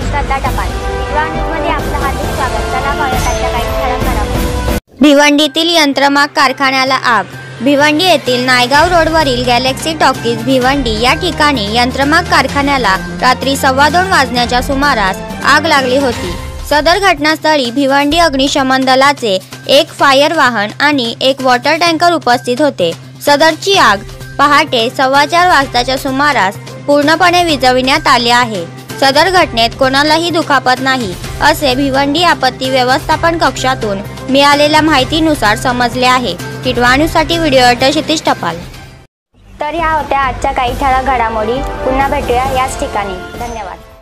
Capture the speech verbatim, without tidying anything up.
श्रद्धा टपाल न्यूजमध्ये आपलं हार्दिक स्वागत। चला पाहूया आजच्या काही ठळक घडामोडी। भिवंडीतील यंत्रमाग कारखान्याला आग। भिवंडी येथील नायगाव रोडवरील गॅलेक्सी टॉकीज भिवंडी या ठिकाणी यंत्रमाग कारखान्याला रात्री सव्वा दोन वाजण्याच्या सुमारास आग लागली होती। सदर घटनास्थळी भिवंडी अग्निशमन दलाचे एक फायर वाहन आणि एक वॉटर टँकर उपस्थित होते। सदरची आग पहाटे सव्वा चार वाजताच्या सुमारास पूर्णपणे विझविण्यात आली आहे। सदर घटनेत कोणालाही दुखापत नाही असे भिवंडी आपत्ती व्यवस्थापन कक्षातून मिळालेल्या माहितीनुसार समजले आहे। टिटवा न्यूजसाठी व्हिडिओ एडिटर क्षितिज टपाल। तर ह्या होत्या आजच्या काही ठळक घडामोडी। पुन्हा भेटूया याच ठिकाणी। धन्यवाद।